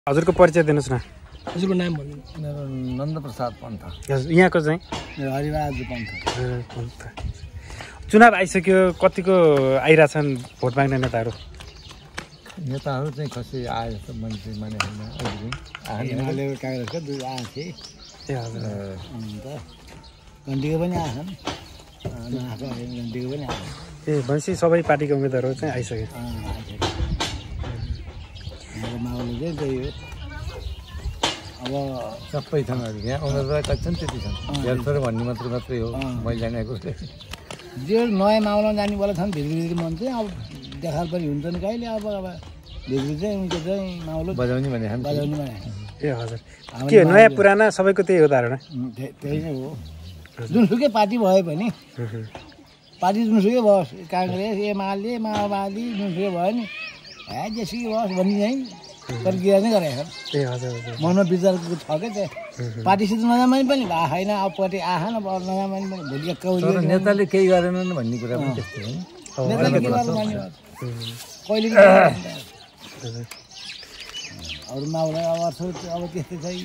हजुरको परिचय दिनुस् न। हजुरको नाम भन्नु। मेरो नन्दप्रसाद पन्थ। यहाँको चाहिँ हरिराज पन्थ। चुनाव आइसक्यो, कतिको आइरहेछन् भोट माग्ने नेताहरू? नेताहरू चाहिँ खसी आए जस्तो मान्छे माने होइन। एमाले काङ्ग्रेसका दुई आए ए हजुर। अन्त घन्टीको पनि आएछन्, घन्टीको पनि आए। ए भनेपछि सबै पार्टीको उम्मेदवारहरू चाहिँ आइसके। माहौल चाहिँ त्यही हो। अब सबै छन् अहिले यहाँ उम्मेदवार कति छन् त्यति छन्। हेल्थर भन्ने मात्रै हो मैले जानेको। जो नयाँ माहौलमा जानेवाला छन् भित्री मन चाहिँ अब देखाल पनि हुन्छन् कहिले। अब भित्री चाहिँ उनको चाहिँ माहौल बजाउने भने बजाउने भने। ए हजुर। के नयाँ पुराना सबैको त्यही हो धारणा? त्यही नै हो। जुनसुकै पार्टी भए पनि पार्टी जुनसुकै भयो, काङ्ग्रेस एमाले माओवादी जुनसुकै भयो नि, जेसुकै होस् भन्ने चाहिँ प्रक्रिया नै गरेको छ। ए हजुर हजुर। मनमा विचारको छ क्या त्यो पार्टीसित नजामानी पनि भए छैन। अब पार्टी आएन, अब नजामानी पनि भोलि तर नेताले केही गरेनन् भन्ने कुरा पनि त्यस्तो हो। नेताले के गर्नु मान्ने कहिले अरू माउलाई अब अर्थ अब त्यस्तै चाहिँ।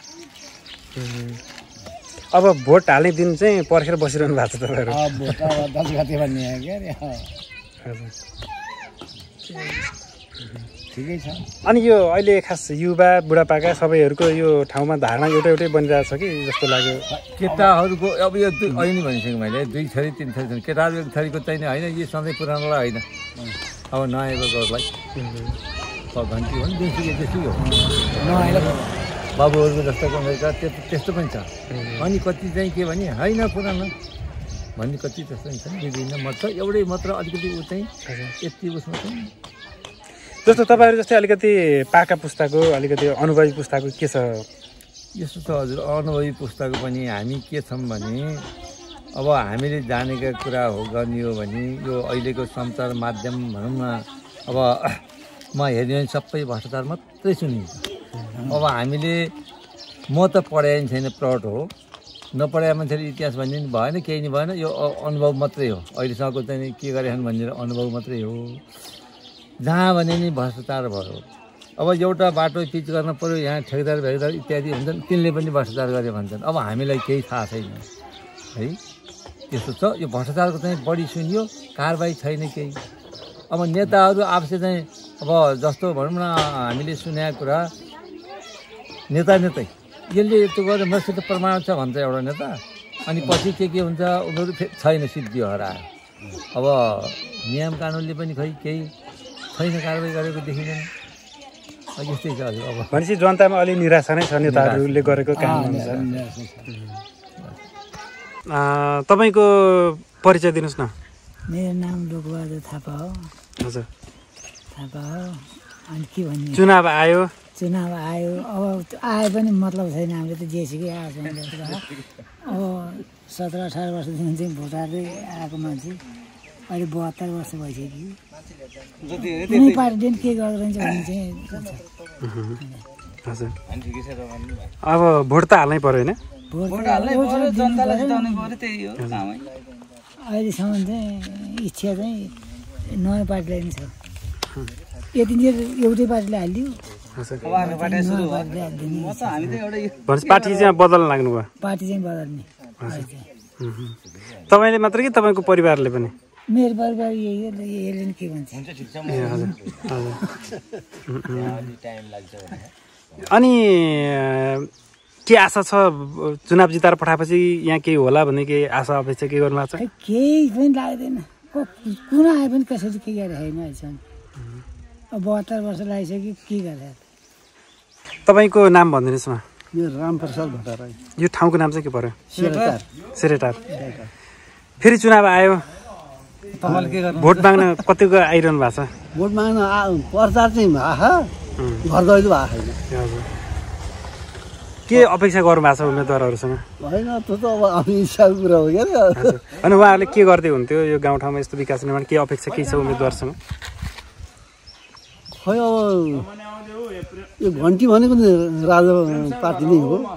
अब भोट हाल्ने दिन चाहिँ पर्खेर बसिरहनु भएको छ तपाईँहरू? भोट अब 10 गते भन्ने हो क्या अरे। ठिकै छ। अनि यो अहिले खास युवा बुढापाका सबैहरूको यो ठाउँमा धारणा एउटै बनिरहेको छ कि जस्तो लाग्यो। केटाहरूको अब यो अहिले भनिसकेँ मैले 2 छोरी 3 छोरी छन्। केटाहरू 1 छोरीको चाहिँ होइन, यो सधैँ पुरानोलाई होइन। अब नआएकोलाई घन्टी हो नि, जेसुकै हो। बाबुहरूको जस्तो अमेरिका त्यस्तो पनि छ। अनि कति चाहिँ के भने होइन पुरानो भन्ने कति त्यस्तो पनि छन्। विभिन्न मत छ, एउटै मात्र अलिकति ऊ चाहिँ यति उसमा चाहिँ। जस्तो तपाईँहरू जस्तै अलिकति पाका पुस्ताको, अलिकति अनुभवी पुस्ताको के छ? यस्तो छ हजुर, अनुभवी पुस्ताको पनि हामी के छौँ भने अब हामीले जानेका कुरा हो गर्ने हो भने यो अहिलेको सञ्चार माध्यम भनौँ न, अब म हेर्ने भने सबै भ्रष्टाचार मात्रै सुनिन्छ। अब हामीले म त पढाइ छैन, प्रौढ हो, नपढाए मान्छेले इतिहास भन्ने नि भएन, केही नि भएन। यो अनुभव मात्रै हो, अहिलेसम्मको चाहिँ के गरेछन् भनेर अनुभव मात्रै हो। जहाँ भने नि भ्रष्टाचार भयो। अब एउटा बाटो पिच गर्न पऱ्यो, यहाँ ठेकेदार भेगदार इत्यादि हुन्छन्, तिनले पनि भ्रष्टाचार गरे भन्छन्। अब हामीलाई केही थाहा छैन है, त्यस्तो छ। यो भ्रष्टाचारको चाहिँ बढी सुनियो, कारबाही छैन केही। अब नेताहरू आफसे चाहिँ अब जस्तो भनौँ न, हामीले सुनेको कुरा नेतै यसले यस्तो गरेर मसित प्रमाण छ भन्छ एउटा नेता, अनि पछि के हुन्छ उनीहरू छैन, सिद्धि हरायो। अब नियम कानुनले पनि खै केही छैन, कारवाही गरेको देखिँदैन। यस्तै छ अब। भनेपछि जनतामा अलि निराशा नै छ नेताहरूले गरेको काम अनुसार। तपाईँको परिचय दिनुहोस् न। मेरो नाम लोकबहादुर थापा हो। हजुर। थापा हो। अनि के भन्ने, चुनाव आयो। चुनाव आयो, अब आए पनि मतलब छैन। हामीले त जेसुकै आएको छ। अब 17-18 वर्षदेखि चाहिँ भोट हाल्दै आएको मान्छे अहिले 72 वर्ष भइसक्यो। कुनै पार्टीले के गर्दैन भन्ने चाहिँ हजुर। अब भोट त हाल्नै पर्यो होइन? अहिलेसम्म चाहिँ इच्छा चाहिँ नयाँ पार्टीलाई नै छ। यति एउटै पार्टीले हालिदियो। पार्टी चाहिँ बदल्न लाग्नुभयो? पार्टी चाहिँ बदल्ने। तपाईँले मात्र कि तपाईँको परिवारले पनि? मेरो परिवार यही हो, यसले के भन्छ। अनि के आशा छ चुनाव जिताएर पठाएपछि यहाँ केही होला भन्ने केही आशा अपेक्षा के गर्नु भएको छ? केही पनि लाग्दैन। कुन आए पनि कसरी के गरेर छैन अहिलेसम्म। अब 72 वर्ष लागिसक्यो, के गरेर। तपाईँको नाम भनिदिनुहोस् न। यो रामप्रसाद भट्टराई। यो ठाउँको नाम चाहिँ के पर्यो? सेरेटार। फेरि चुनाव आयो, भोट माग्न कतिको आइरहनु भएको छ? भोट माग्न प्रचार चाहिँ भएको, घर गएको भएको छैन। के अपेक्षा गर्नु भएको छ उम्मेदवारहरूसँग? होइन, त्यो त अब आफ्नो इच्छाको कुरा हो क्या। अनि उहाँहरूले के गर्दै हुन्थ्यो यो गाउँठाउँमा यस्तो विकास निर्माण? के अपेक्षा के छ उम्मेदवारसँग? खै अब यो घन्टी भनेको राजा पार्टी नै हो।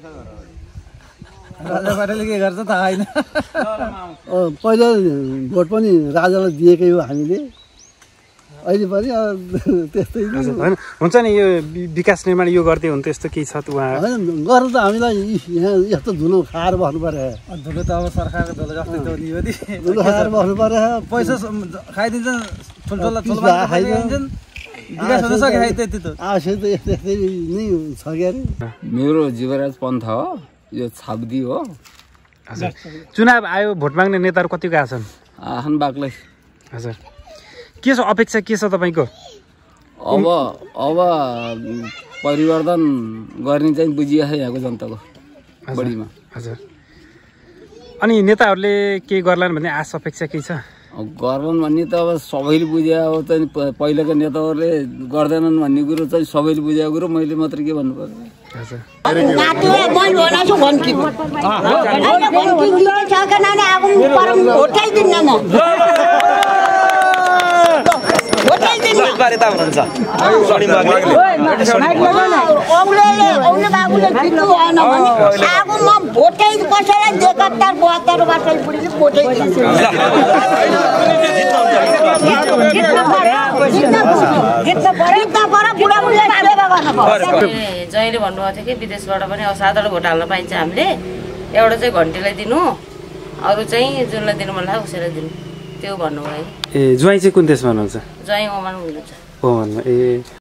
राजा पार्टीले के गर्छ थाहा छैन। पहिला भोट पनि राजालाई दिएकै हो हामीले। अहिले पनि त्यस्तै होइन हुन्छ नि यो विकास निर्माण यो गर्दै हुन्थ्यो यस्तो केही छ त उहाँ होइन गर्नु त हामीलाई यहाँ यस्तो धुलो खाएर बस्नु पर्यो धुलो त अब सरकारको धुलो जस्तै त नि हो नि धुलो खाएर बस्नु पर्यो पैसा खाइदिन्छन् ठुल्ठुला खाइदिन्छन् विकास हुन सक्यो है त्यति त आवश्यक त यस्तै नै छ के अरे मेरो जीवराज पन्थ हो यो छाब्दी हो हजुर चुनाव आयो भोट माग्ने नेताहरू कतिको आछन् आहान बाक्लै हजुर के छ अपेक्षा के छ तपाईँको अब परिवर्तन गर्ने चाहिँ बुझिया छ यहाँको जनताको बढीमा हजुर अनि नेताहरूले के गर्लान् भन्ने आश अपेक्षा केही छ गर्छन् भन्ने त अब सबैले बुझ्या हो त पहिलाका नेताहरूले गर्दैनन् भन्ने कुरो चाहिँ सबैले बुझेको कुरो मैले मात्र के भन्नु पर्छ हजुर जहिले भन्नुभएको थियो कि विदेशबाट पनि असाधारण भोट हाल्न पाइन्छ हामीले एउटा चाहिँ घन्टीलाई दिनु अरू चाहिँ जुनलाई दिनु मन लाग्यो उसैलाई दिनु त्यो भन्नुभयो ए ज्वाइँ चाहिँ कुन देशमा हुनुहुन्छ ज्वाइँ ओमान हुनुहुन्छ ओमानमा ए